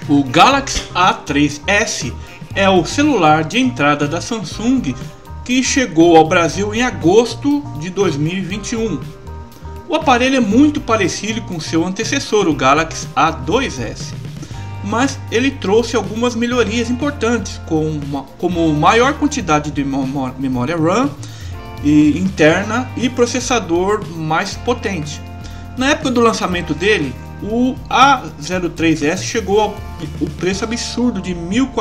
O Galaxy A3s é o celular de entrada da Samsung que chegou ao Brasil em agosto de 2021. O aparelho é muito parecido com seu antecessor, o Galaxy A2s, mas ele trouxe algumas melhorias importantes, como maior quantidade de memória RAM interna e processador mais potente. Na época do lançamento dele, o A03s chegou ao preço absurdo de R$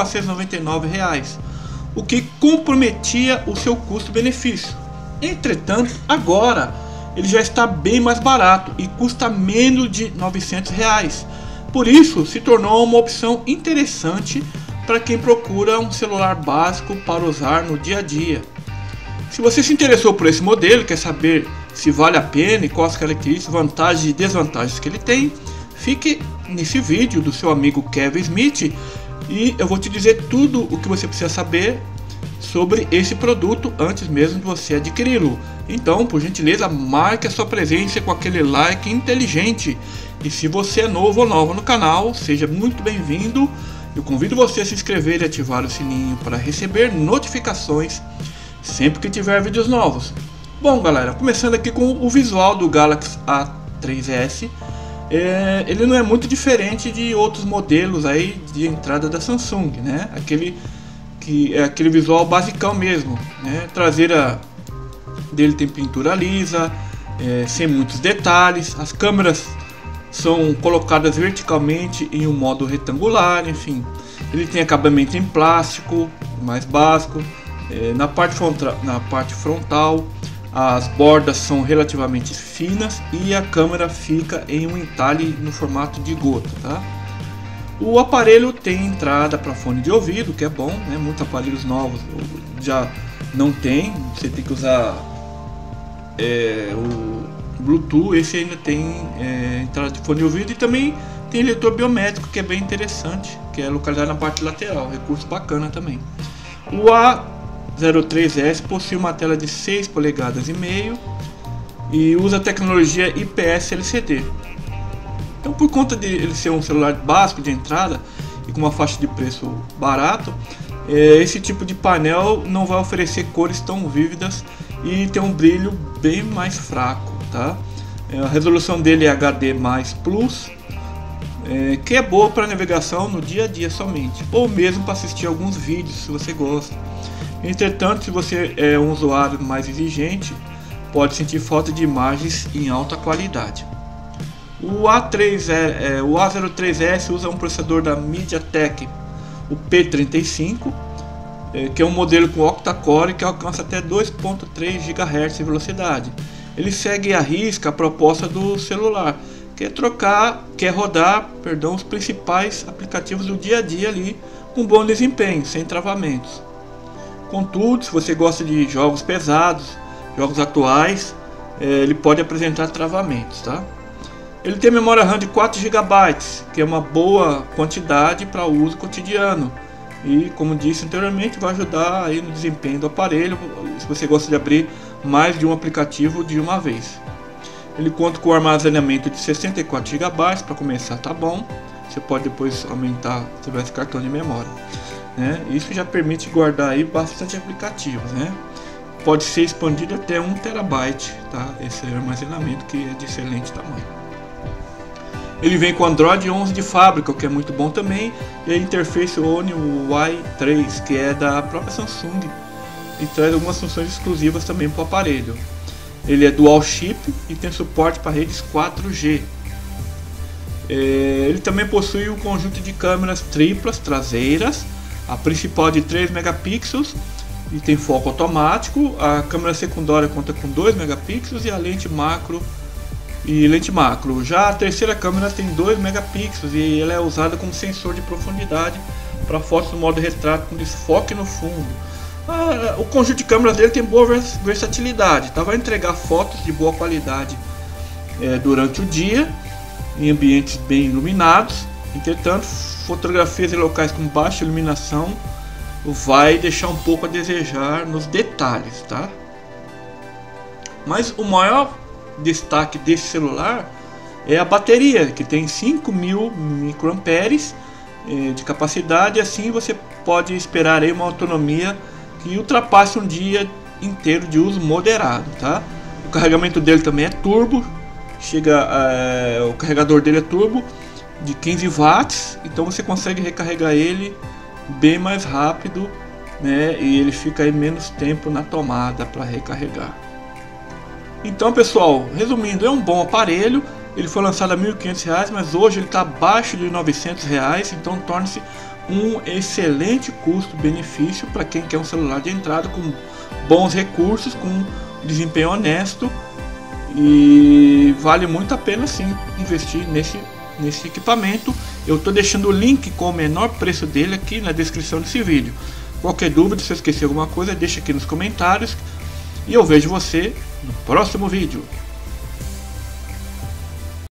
1.499, o que comprometia o seu custo-benefício. Entretanto, agora ele já está bem mais barato e custa menos de R$ 900. Por isso, se tornou uma opção interessante para quem procura um celular básico para usar no dia a dia. Se você se interessou por esse modelo e quer saber se vale a pena e quais as características, vantagens e desvantagens que ele tem, fique nesse vídeo do seu amigo Kevin Smith e eu vou te dizer tudo o que você precisa saber sobre esse produto antes mesmo de você adquiri-lo. Então, por gentileza, marque a sua presença com aquele like inteligente. E se você é novo ou nova no canal, seja muito bem-vindo. Eu convido você a se inscrever e ativar o sininho para receber notificações sempre que tiver vídeos novos. Bom, galera, começando aqui com o visual do Galaxy A3s. Ele não é muito diferente de outros modelos aí de entrada da Samsung, né? Aquele visual basicão mesmo, né? Traseira dele tem pintura lisa, sem muitos detalhes. As câmeras são colocadas verticalmente em um modo retangular, enfim. Ele tem acabamento em plástico, mais básico. Na parte frontal, as bordas são relativamente finas e a câmera fica em um entalhe no formato de gota, tá? O aparelho tem entrada para fone de ouvido, que é bom, né? Muitos aparelhos novos já não tem, você tem que usar o Bluetooth. Esse ainda tem entrada de fone de ouvido e também tem leitor biométrico, que é bem interessante, que é localizado na parte lateral, recurso bacana também. O A03s possui uma tela de 6,5 polegadas e usa a tecnologia IPS LCD. Então, por conta de ele ser um celular básico de entrada e com uma faixa de preço barato, esse tipo de painel não vai oferecer cores tão vívidas e tem um brilho bem mais fraco, tá? A resolução dele é HD++, que é boa para navegação no dia a dia somente, ou mesmo para assistir alguns vídeos se você gosta. Entretanto, se você é um usuário mais exigente, pode sentir falta de imagens em alta qualidade. O A03s usa um processador da MediaTek, o P35, que é um modelo com octa-core que alcança até 2.3 GHz de velocidade. Ele segue à risca a proposta do celular, que é rodar os principais aplicativos do dia a dia ali com bom desempenho, sem travamentos. Contudo, se você gosta de jogos pesados, jogos atuais, ele pode apresentar travamentos, tá? Ele tem memória RAM de 4 GB, que é uma boa quantidade para uso cotidiano. E, como disse anteriormente, vai ajudar aí no desempenho do aparelho, se você gosta de abrir mais de um aplicativo de uma vez. Ele conta com armazenamento de 64 GB, para começar tá bom. Você pode depois aumentar se tiver esse cartão de memória, né? Isso já permite guardar aí bastante aplicativos, né? Pode ser expandido até 1 TB, tá? Esse armazenamento, que é de excelente tamanho. Ele vem com Android 11 de fábrica, o que é muito bom também, e a interface One UI 3, que é da própria Samsung, e traz algumas funções exclusivas também para o aparelho. Ele é dual chip e tem suporte para redes 4G. Ele também possui um conjunto de câmeras triplas traseiras, a principal de 3 megapixels e tem foco automático. A câmera secundária conta com 2 megapixels e a lente macro. Já a terceira câmera tem 2 megapixels e ela é usada como sensor de profundidade para fotos no modo retrato com desfoque no fundo. O conjunto de câmeras dele tem boa versatilidade, tá? Vai entregar fotos de boa qualidade durante o dia em ambientes bem iluminados. Entretanto, fotografias em locais com baixa iluminação vai deixar um pouco a desejar nos detalhes, tá? Mas o maior destaque desse celular é a bateria, que tem 5.000 mAh de capacidade, assim você pode esperar aí uma autonomia que ultrapasse um dia inteiro de uso moderado, tá? O carregamento dele também é turbo, o carregador dele é turbo de 15 watts, então você consegue recarregar ele bem mais rápido, né? E ele fica aí menos tempo na tomada para recarregar. Então, pessoal, resumindo, é um bom aparelho. Ele foi lançado a R$ 1.500, mas hoje ele está abaixo de R$ 900, então torna-se um excelente custo-benefício para quem quer um celular de entrada com bons recursos, com desempenho honesto, e vale muito a pena sim investir nesse equipamento. Eu estou deixando o link com o menor preço dele aqui na descrição desse vídeo. Qualquer dúvida, se eu esquecer alguma coisa, deixa aqui nos comentários, e eu vejo você no próximo vídeo.